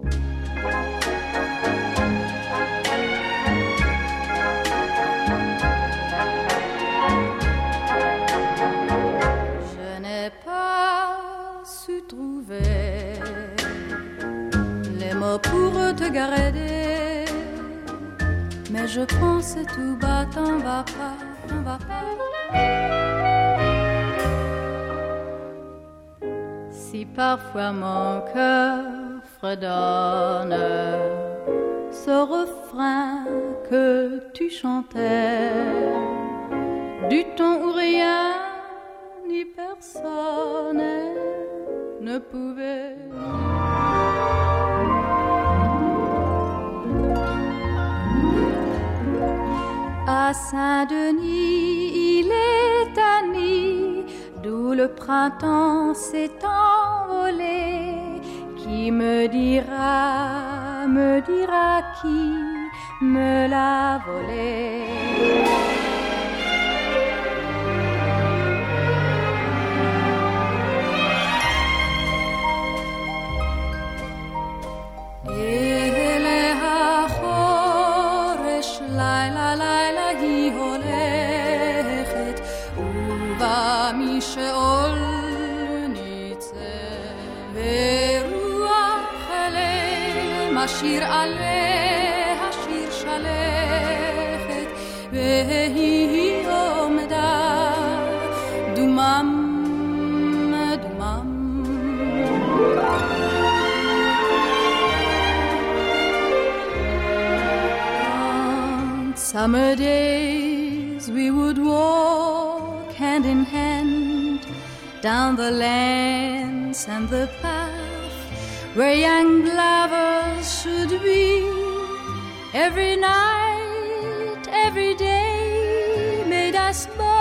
Je n'ai pas su trouver les mots pour te garder, mais je pense tout bas, t'en vas pas, t'en vas pas. Si parfois mon cœur fredonne ce refrain que tu chantais, du ton où rien ni personne ne pouvait. À Saint-Denis, il est un nid d'où le printemps s'est envolé. Qui me dira qui me l'a volé. שאול ניצא ורוח הליל משאיר עליה שיר שלכת והיא עומדה דומם דומם On summer days we would walk hand in hand down the lanes and the path where young lovers should be. Every night, every day made us both